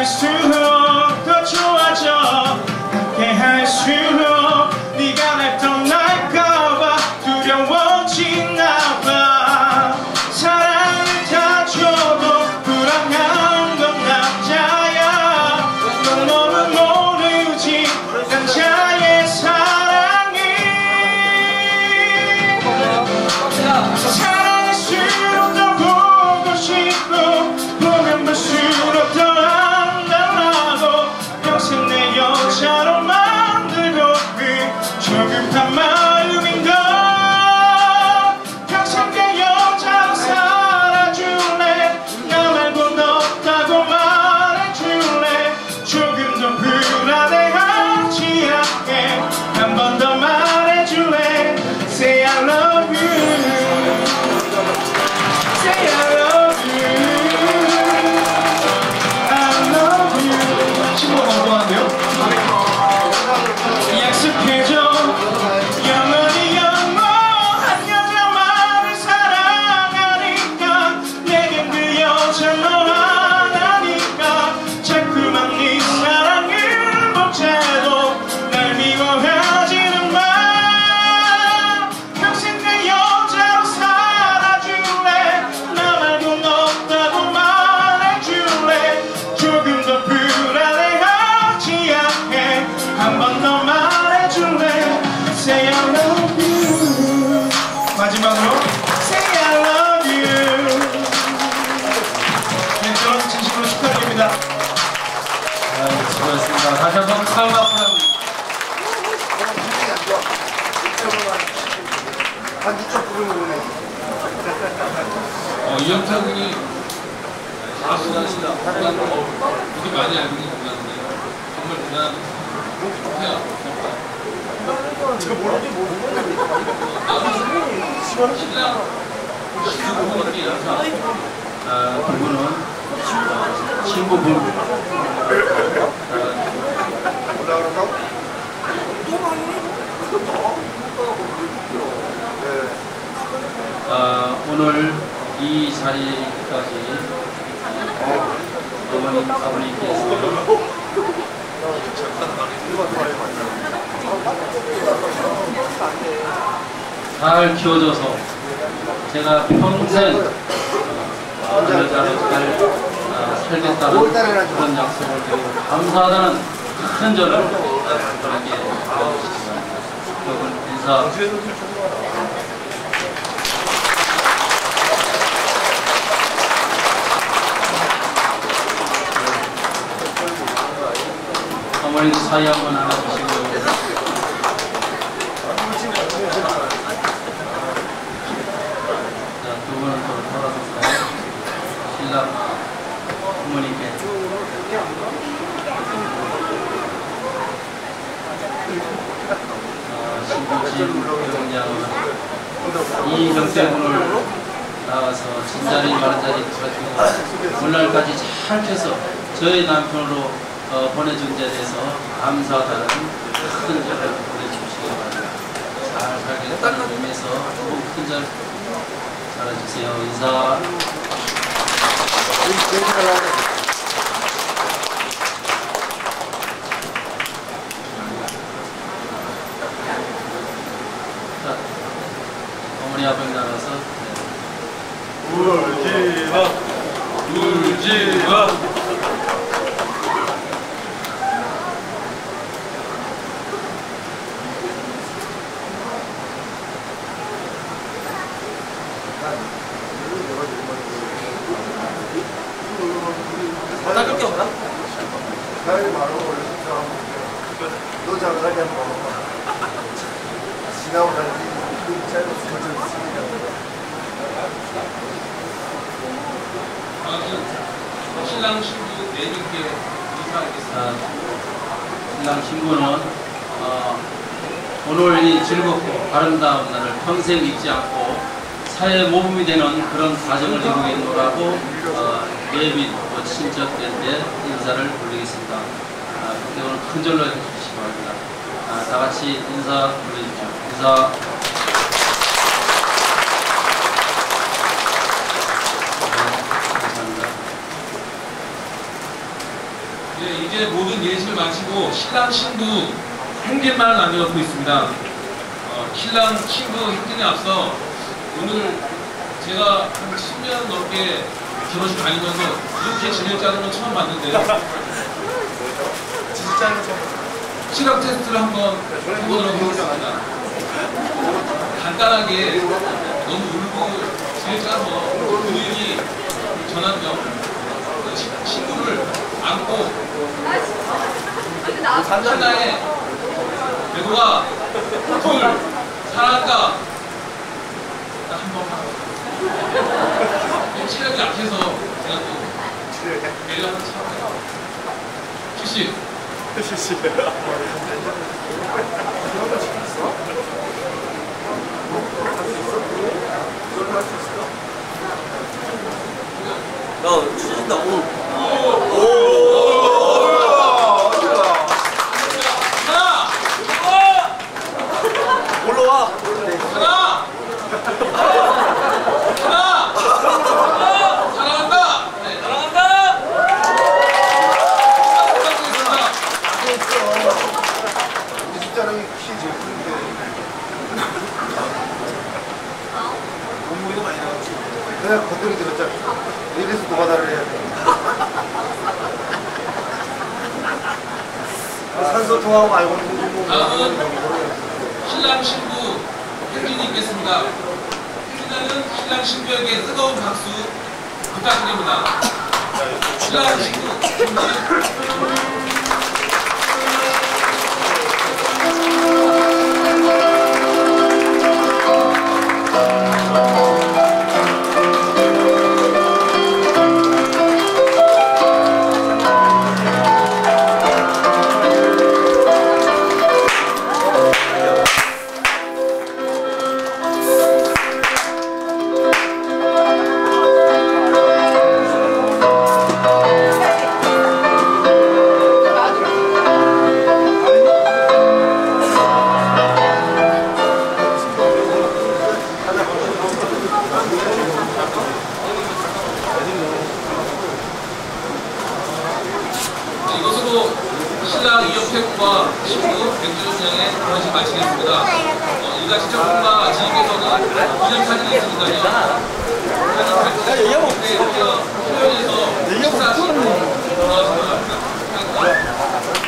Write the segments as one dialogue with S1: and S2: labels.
S1: 갈수록 더 좋아져 함께 할수록 네가 날 떠날까봐 두려워지나봐 사랑을 다 줘도 불안한 건 남자야 넌 너무 모르지 남자의 사랑이 사랑할수록 더 보고 싶고 보면 볼수록 더 안달나고 평생 내 여자로 만들고 조급한 마음인걸 평생 내 여자로 살아줄래 나 말곤 없다고 말해줄래 조금 더 불안해하지 않게 한 번 더 말해줄래 Say I love you Say I love you I love you 친구가 건강한데요? 약속해줘 영원히 영원한 여자만을 사랑하니까 내겐 그 여자 너 하나니까 자꾸만 네 사랑을 못해도 날 미워하지는 마 평생 내 여자로 살아줄래 나 말곤 없다고 말해줄래 조금 더 불안해하지 않게 한 번 더 말해줄래 Say I love you 마지막으로 Say I love you 네, 여러분 진심으로 축하드립니다.
S2: 수고하셨습니다. 다시 한번 칼마 프로그램.
S3: 한 이쪽 부분을 보내.
S2: 이영탁 군이 가수다시다. 우리 많이 알고 있는 분인데 정말 대단한 해요.
S3: 지금 뭐라지 모르겠네.
S2: 두 분은 친구분.
S3: 올라가라고?
S2: 오늘 이 자리까지 어머님, 아버님께서 잘 키워줘서 제가 평생 여자로 잘 살겠다는 그런 약속을 드리고 감사하다는 큰 절을 그렇게 보여주시기 바랍니다. 여러분 인사. 어머니도 사이 한번 안아주시고 자, 두 분은 또 돌아서서 신랑 부모님께 신부진 병장은 이 경태군을 나와서 진자리 마른자리 가지고 오늘날까지 잘 켜서 저희 남편으로 보내준 자에 대해서 감사하다는 큰 절을 보내주시기 바랍니다. 잘 살겠다는 의미에서 큰 절 잘해주세요. 인사. 자, 어머니 아버님 나가서 울지마 울지마
S4: 닦을 게 없나?
S3: 너 잘하게 한번 지나고 다니지 짧은 스포츠 있습니다.
S2: 신랑 신부 내분께 인사하겠습니다. 신랑 신부는 오늘 이 즐겁고 아름다운 날을 평생 잊지 않고 사회 모범이 되는 그런 가정을 이루겠노라고 예민 친척들한테 인사를 올리겠습니다. 그때 오늘 큰 절로 해주시기 바랍니다. 다 같이 인사 올려주십시오. 인사. 감사합니다.
S5: 신랑 신부 행진만을 남겨놓고 있습니다. 신랑 신부 행진에 앞서 오늘 제가 한 10년 넘게 결혼식 다니면서 이렇게 지낼 자는 건 처음 봤는데요.
S3: 진짜는 좀
S5: 시각 테스트를 한번 해보도록 하겠습니다. 간단하게 너무 울고 지낼 짜서 분위기 전환 겸 신부를 안고 하나의 배도가 둘 사랑한다 한번 시간이 약해서 제가 또 매일 하는 참 출시
S4: 야, 추진다, 오.
S5: 하나
S4: 올라와.
S5: 하나 사랑한다 네.
S4: 사랑한다.
S5: 부탁드리겠습니다.
S3: 이 숫자랑이 키 제일 큰데 몸무게도 많이 나갔지. 내가 건드리 들었잖아. 이래서 노가다를 해야 돼. 산소 통하고 알고 있는 거
S5: 다음은 신랑 신부 행진이 있겠습니다. 행진하는 신랑 신부에게 뜨거운 박수 부탁드립니다. 신랑 신부 행진. 이것으로 신랑 이영택과 신부 백준영의 결혼식 마치겠습니다. 일가 친척분과 지인께서는 기념사진이 있으니까요. 사진 잘 찍어서 표현해서 식사하시고 돌아가시면 합니다.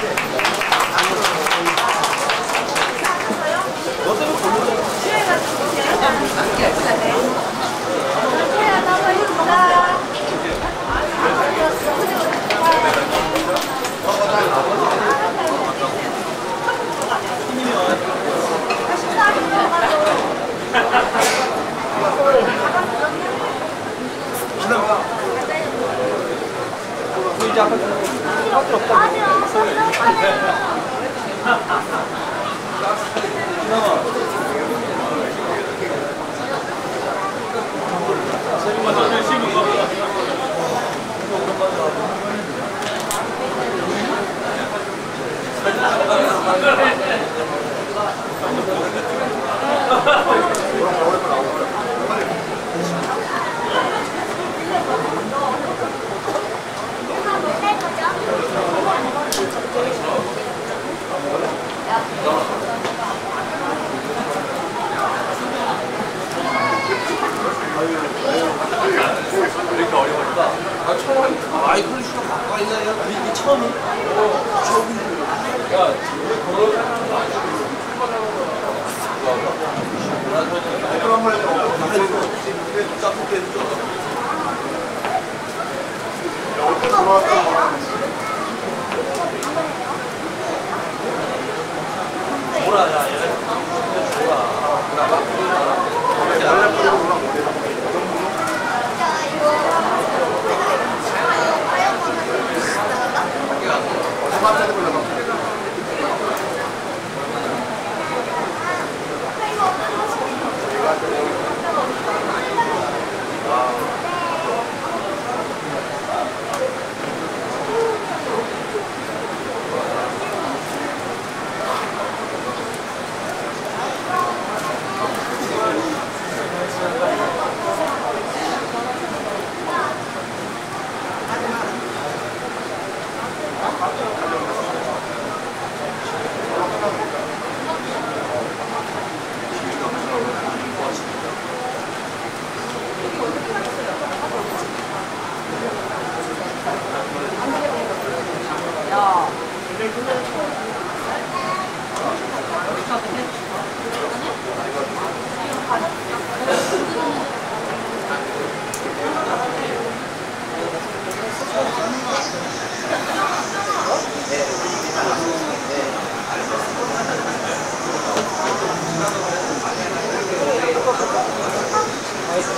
S4: 이렇게 어려울까? 처음 아이콘 수가 바꿔 있나? 이게 처음이? 야,
S3: 그런 걸 어떻게 들어왔다.
S4: 뭐라, 야, 얘네.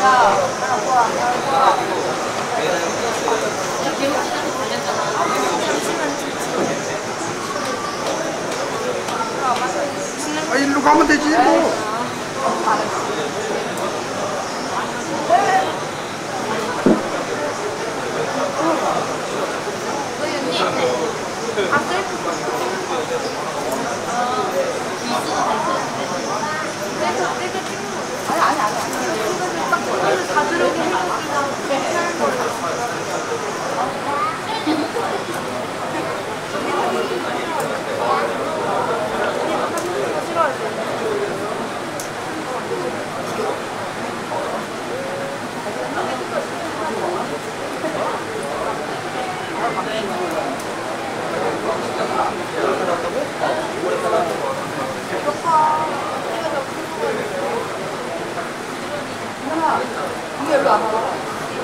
S3: 아, 일로 가면 되지, 뭐.
S6: 다 들어오게 해주기가 이게 왜 안 와?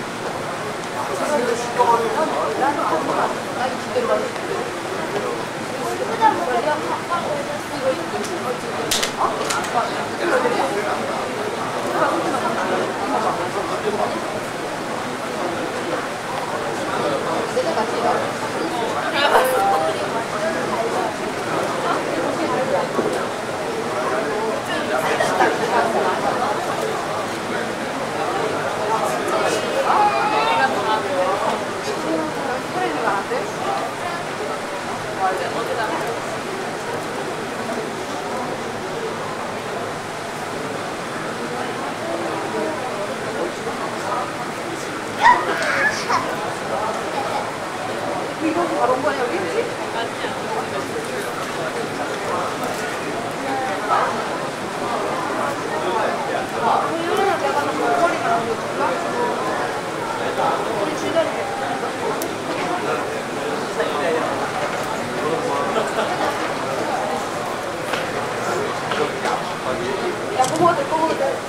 S6: 바로 온 거냐, 여기? 야, 그거 먹어도 돼, 그거 먹어도 돼.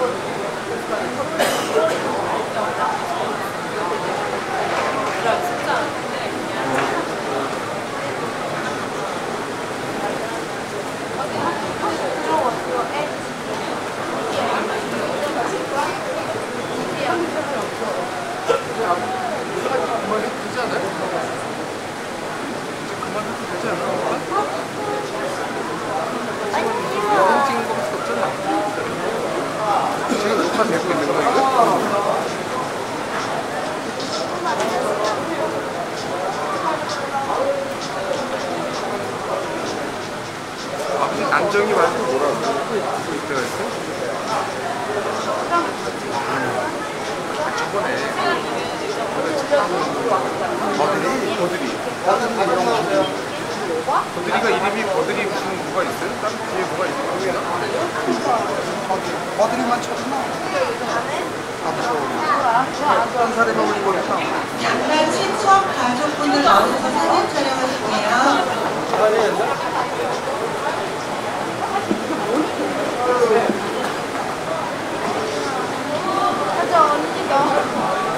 S3: 지금 녹화 되고 있는 거야, 이거? 무슨 안정이 말고 뭐라고 그 때가 있어? 저번에 버들이가 이름이 버들이 무슨 뭐가 있어요? 다른 뒤에 뭐가 있어요? 버들이만 쳤나? 한 사람이 올린 거니까.
S7: 잠깐 친척 가족분들 나오셔서 사진 촬영하실게요.
S6: 맞아, 언니가.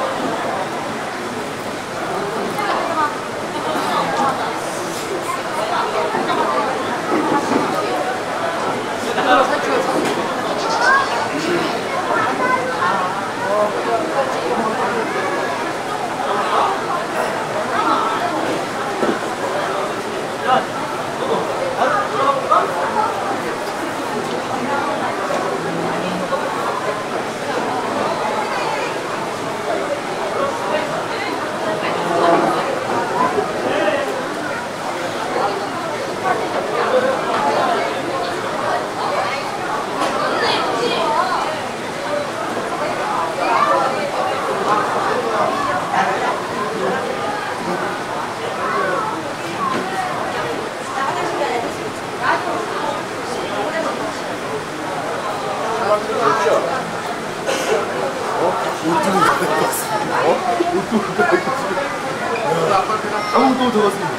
S3: 아무도 적었습니다.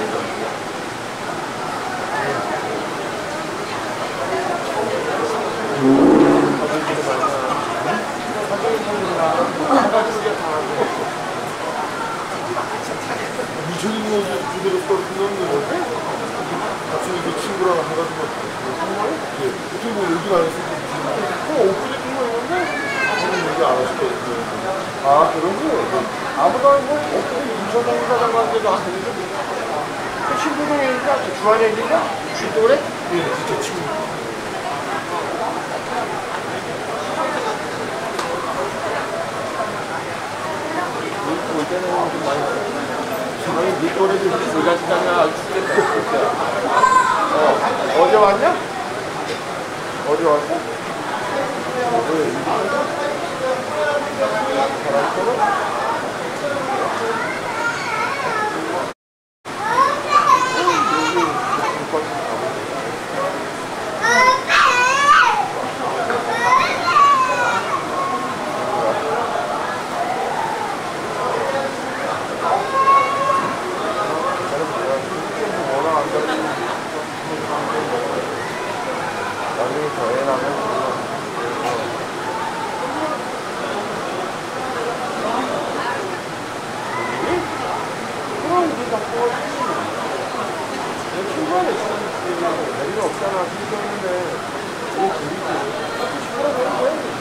S3: 미쳐진 거 그대로 떨어지는 건데 같이 그 친구랑 해가지고 정말? 예, 어떻게 뭐 얘기가 안 했을 때 엊그제 뜬 거였는데 지금 얘기 안 아, 그러지. 아무도 뭐, 이사장, 사장관계도 안 되는데. 그 친구 동행이니까, 주한 얘기인가? 또래? 예, 진짜 친구. 올 때는 좀 많이 아니, 네 또래들 불같이 다녀 아주 죽겠다. 어제 왔냐? 어디 왔어? 왜? 잘할 나중에 저희라면 그럼 이제 다 뽑았지. 내 중간에 지금 내리가 없잖아. 그러고 있는데 이게 둘이지. 시끄러워 보이지?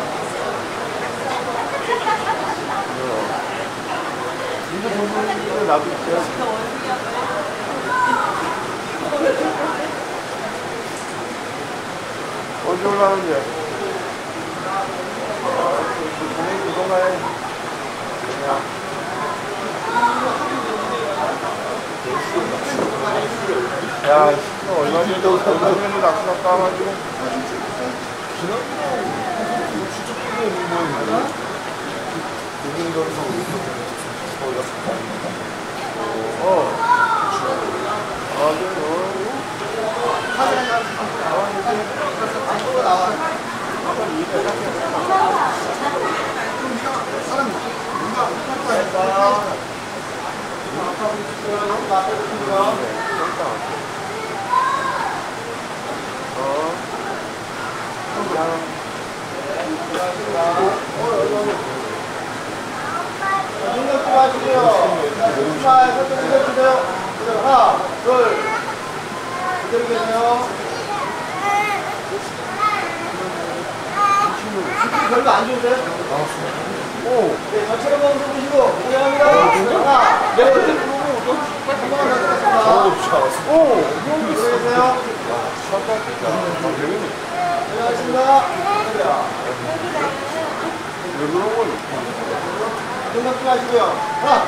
S3: 이제 보는데 나도 있어요. 언제 올라오는지? 동행 그동안에 그냥 야, 얼마 전에 낚시 갔다 와가지고 하나, 둘, 그대로 계세요. 별로 안 좋으세요? 오. 네, 전체로 보면서 보시고, 인정합니다. 하나, 네. 한번 오, 그대로 계세요. 안녕하십니까. 왜 그런 걸? 생각 좀 하시고요. 하나,